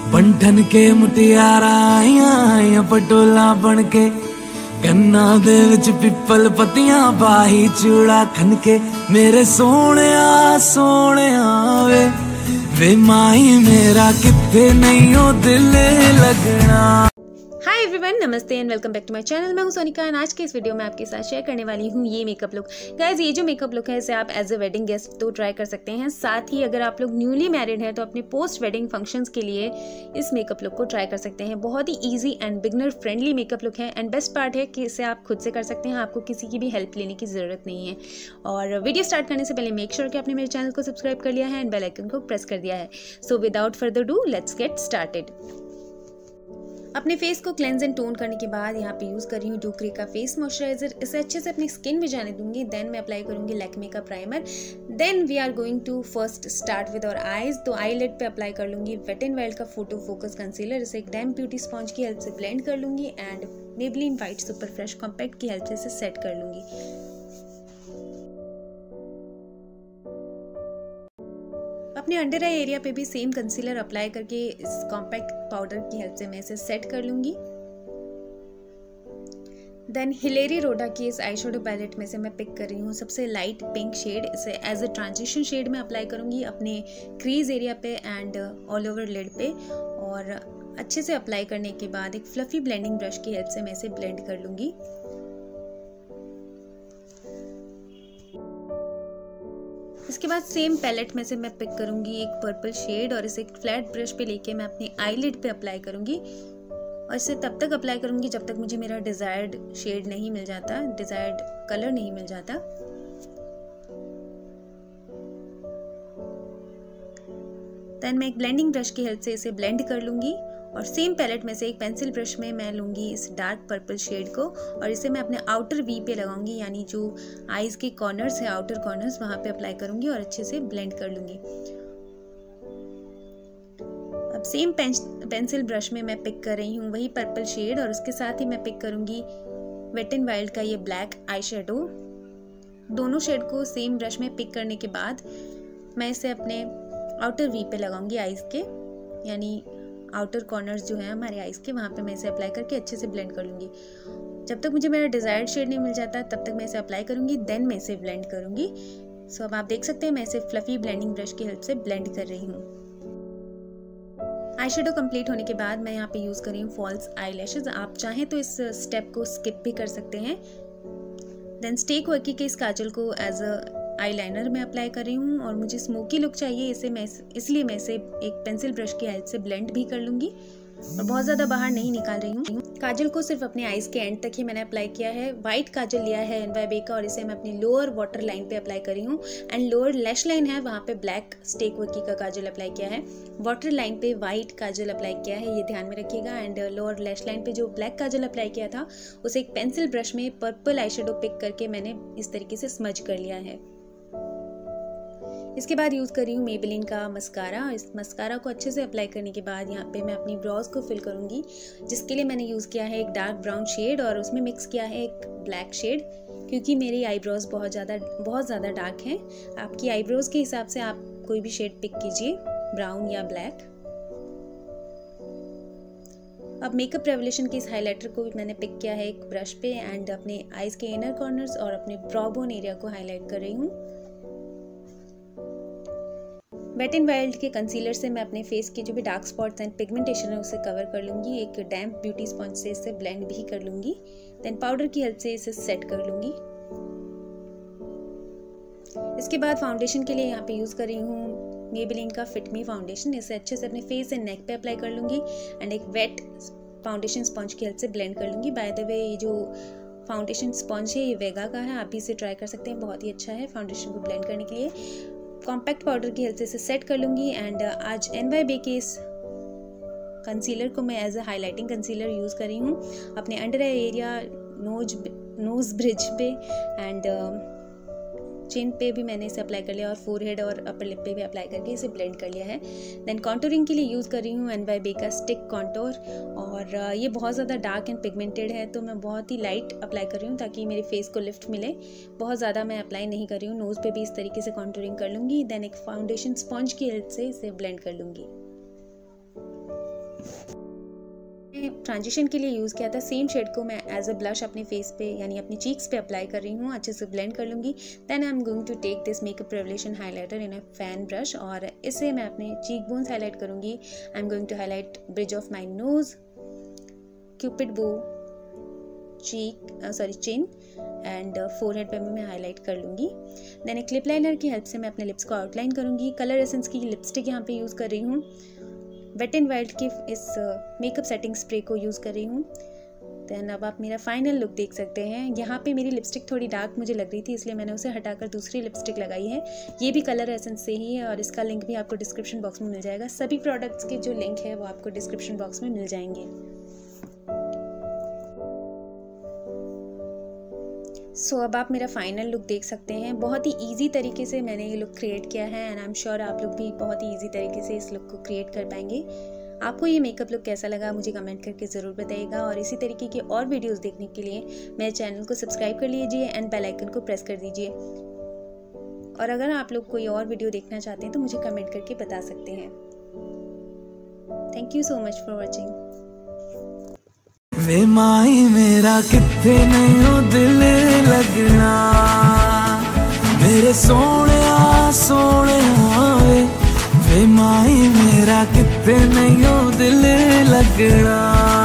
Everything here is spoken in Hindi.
बंठन के मुटियारा आइया पटोला बन के कन्ना दे विच पिपल पत्तियां पाही चूड़ा खन के मेरे सोने वे माही मेरा किथे नहीं हो दिल लगना। हाय एवरीवन, नमस्ते and welcome back to my channel. मैं हूं सोनिका एंड आज के इस वीडियो में आपके साथ शेयर करने वाली हूं ये मेकअप लुक। गाइस, ये जो मेकअप लुक है इसे आप एज अ वेडिंग गेस्ट तो ट्राई कर सकते हैं, साथ ही अगर आप लोग न्यूली मैरिड हैं तो अपने पोस्ट वेडिंग फंक्शंस के लिए इस मेकअप लुक को ट्राई कर सकते हैं। बहुत ही easy and beginner friendly makeup look है एंड बेस्ट पार्ट है कि इसे आप खुद से कर सकते हैं, आपको किसी की भी हेल्प लेने की ज़रूरत नहीं है। और वीडियो स्टार्ट करने से पहले मेक श्योर कि आपने मेरे चैनल को सब्सक्राइब कर लिया है एंड बेल आइकन को प्रेस कर दिया है। So without further do let's get started. अपने फेस को क्लेंज एंड टोन करने के बाद यहाँ पे यूज़ कर रही हूँ डुक्री का फेस मॉइस्चराइजर। इसे अच्छे से अपनी स्किन में जाने दूंगी, देन मैं अप्लाई करूँगी लैक्मे का primer. Then we are going to first start with our eyes. तो आई लिड पे अप्लाई कर लूँगी वेट एंड वाइल्ड का फोटो फोकस कंसीलर। इसे एक डैम ब्यूटी स्पॉन्ज की हेल्प से ब्लेंड कर लूँगी and Maybelline white super fresh compact की हेल्प से इसे सेट कर लूँगी। अपने अंडर आई एरिया पे भी सेम कंसीलर अप्लाई करके इस कॉम्पैक्ट पाउडर की हेल्प से मैं इसे सेट कर लूँगी। देन हिलेरी रोडा की इस आई शेडो पैलेट में से मैं पिक कर रही हूँ सबसे लाइट पिंक शेड। इसे एज अ ट्रांजिशन शेड में अप्लाई करूँगी अपने क्रीज एरिया पे एंड ऑल ओवर लिड पे। और अच्छे से अप्लाई करने के बाद एक फ्लफी ब्लेंडिंग ब्रश की हेल्प से मैं इसे ब्लेंड कर लूँगी। इसके बाद सेम पैलेट में से मैं पिक करूंगी एक पर्पल शेड और इसे एक फ्लैट ब्रश पे लेके मैं अपनी आईलिड पे अप्लाई करूंगी। और इसे तब तक अप्लाई करूंगी जब तक मुझे मेरा डिजायर्ड शेड नहीं मिल जाता, डिजायर्ड कलर नहीं मिल जाता। देन मैं एक ब्लेंडिंग ब्रश की हेल्प से इसे ब्लेंड कर लूंगी। और सेम पैलेट में से एक पेंसिल ब्रश में मैं लूँगी इस डार्क पर्पल शेड को और इसे मैं अपने आउटर वी पे लगाऊंगी, यानी जो आईज के कॉर्नर्स है आउटर कॉर्नर्स वहाँ पे अप्लाई करूंगी और अच्छे से ब्लेंड कर लूँगी। अब सेम पेंसिल ब्रश में मैं पिक कर रही हूँ वही पर्पल शेड और उसके साथ ही मैं पिक करूँगी वेट एंड वाइल्ड का ये ब्लैक आई शेडो। दोनों शेड को सेम ब्रश में पिक करने के बाद मैं इसे अपने आउटर वी पे लगाऊंगी आईज के, यानी आउटर कॉर्नर्स जो है हमारे आईज के वहाँ पे मैं इसे अप्लाई करके अच्छे से ब्लेंड कर लूँगी। जब तक मुझे मेरा डिजायर्ड शेड नहीं मिल जाता तब तक मैं इसे अप्लाई करूँगी, देन मैं इसे ब्लेंड करूँगी। सो अब आप देख सकते हैं मैं इसे फ्लफी ब्लेंडिंग ब्रश की हेल्प से ब्लेंड कर रही हूँ। आई शेडो कंप्लीट होने के बाद मैं यहाँ पे यूज़ कर रही हूँ फॉल्स आई लैशेज। आप चाहें तो इस स्टेप को स्किप भी कर सकते हैं। देन स्टेक वर्की के इस काजल को एज अ आईलाइनर में अप्लाई कर रही हूँ और मुझे स्मोकी लुक चाहिए इसलिए मैं इसे एक पेंसिल ब्रश की हेल्प से ब्लेंड भी कर लूँगी और बहुत ज़्यादा बाहर नहीं निकाल रही हूँ। काजल को सिर्फ अपने आईज के एंड तक ही मैंने अप्लाई किया है। वाइट काजल लिया है NYB का और इसे मैं अपनी लोअर वाटर लाइन पे अप्लाई कर रही हूँ एंड लोअर लैश लाइन है वहाँ पे ब्लैक स्टेक वर्की का काजल अप्लाई किया है, वाटर लाइन पे वाइट काजल अप्लाई किया है, ये ध्यान में रखिएगा। एंड लोअर लैश लाइन पे जो ब्लैक काजल अप्लाई किया था उसे एक पेंसिल ब्रश में पर्पल आई शेडो पिक करके मैंने इस तरीके से स्मज कर लिया है। इसके बाद यूज़ कर रही हूँ मेबेलिन का मस्कारा। इस मस्कारा को अच्छे से अप्लाई करने के बाद यहाँ पे मैं अपनी ब्रोज को फिल करूँगी, जिसके लिए मैंने यूज़ किया है एक डार्क ब्राउन शेड और उसमें मिक्स किया है एक ब्लैक शेड, क्योंकि मेरी आईब्रोज बहुत ज़्यादा डार्क हैं। आपकी आईब्रोज के हिसाब से आप कोई भी शेड पिक कीजिए, ब्राउन या ब्लैक। अब मेकअप रेवोल्यूशन के इस हाइलाइटर को भी मैंने पिक किया है एक ब्रश पे एंड अपने आईज के इनर कॉर्नर्स और अपने ब्रो बोन एरिया को हाईलाइट कर रही हूँ। वेट एंड वाइल्ड के कंसीलर से मैं अपने फेस के जो भी डार्क स्पॉट्स एंड पिगमेंटेशन है उसे कवर कर लूँगी। एक डैम्प ब्यूटी स्पॉन्ज से इसे ब्लेंड भी कर लूँगी। देन पाउडर की हेल्प से इसे सेट कर लूँगी। इसके बाद फाउंडेशन के लिए यहाँ पे यूज़ कर रही हूँ मेबेलिन का फिट मी फाउंडेशन। इसे अच्छे से अपने फेस एंड नेक पे अप्लाई कर लूँगी एंड एक वेट फाउंडेशन स्पॉन्ज की हेल्प से ब्लेंड कर लूँगी। बाय द वे, ये जो फाउंडेशन स्पॉन्ज है ये वेगा का है, आप भी इसे ट्राई कर सकते हैं, बहुत ही अच्छा है फाउंडेशन को ब्लेंड करने के लिए। कॉम्पैक्ट पाउडर की हेल्प से इसे सेट कर लूँगी एंड आज NYB के इस कंसीलर को मैं as a highlighting concealer use कर रही हूँ अपने under eye area, nose bridge पे एंड चिन पे भी मैंने इसे अप्लाई कर लिया और फोरहेड और अपर लिप पे भी अप्लाई करके इसे ब्लेंड कर लिया है। देन कॉन्टूरिंग के लिए यूज़ कर रही हूँ NYB का स्टिक कॉन्टोर और ये बहुत ज़्यादा डार्क एंड पिगमेंटेड है तो मैं बहुत ही लाइट अप्लाई कर रही हूँ ताकि मेरे फेस को लिफ्ट मिले। बहुत ज़्यादा मैं अप्लाई नहीं कर रही हूँ, नोज़ पे भी इस तरीके से कॉन्टूरिंग कर लूँगी। देन एक फाउंडेशन स्पॉन्ज की हेल्प से इसे ब्लेंड कर लूँगी। ट्रांजिशन के लिए यूज़ किया था। सेम शेड को मैं एज अ ब्लश अपने फेस पे यानी अपनी चीक्स पे अप्लाई कर रही हूँ, अच्छे से ब्लेंड कर लूँगी। Then I am going to take this makeup revolution highlighter in a fan brush और इससे मैं अपने चीक बोन्स हाईलाइट करूँगी। I am going to highlight bridge of my nose, Cupid bow, chin and forehead पे मैं हाईलाइट कर लूँगी। देन एक क्लिप लाइनर की हेल्प से मैं अपने लिप्स को आउटलाइन करूँगी। कलर एसेंस की लिपस्टिक यहाँ पे यूज़ कर रही हूँ। वेट एंड वाइल्ड की इस मेकअप सेटिंग स्प्रे को यूज़ कर रही हूँ। देन अब आप मेरा फाइनल लुक देख सकते हैं। यहाँ पे मेरी लिपस्टिक थोड़ी डार्क मुझे लग रही थी, इसलिए मैंने उसे हटाकर दूसरी लिपस्टिक लगाई है। ये भी कलर एसेंस से ही है और इसका लिंक भी आपको डिस्क्रिप्शन बॉक्स में मिल जाएगा। सभी प्रोडक्ट्स के जो लिंक है वो आपको डिस्क्रिप्शन बॉक्स में मिल जाएंगे। सो अब आप मेरा फाइनल लुक देख सकते हैं। बहुत ही इजी तरीके से मैंने ये लुक क्रिएट किया है एंड आई एम श्योर आप लोग भी बहुत ही इजी तरीके से इस लुक को क्रिएट कर पाएंगे। आपको ये मेकअप लुक कैसा लगा मुझे कमेंट करके ज़रूर बताइएगा और इसी तरीके की और वीडियोस देखने के लिए मेरे चैनल को सब्सक्राइब कर लीजिए एंड बेल आइकन को प्रेस कर दीजिए। और अगर आप लोग कोई और वीडियो देखना चाहते हैं तो मुझे कमेंट करके बता सकते हैं। Thank you so much for watching. वे माई मेरा किथे नहीं हो दिल लगना, मेरे सोहणिया सोहणिया वे माई मेरा किथे नहीं हो दिल लगना।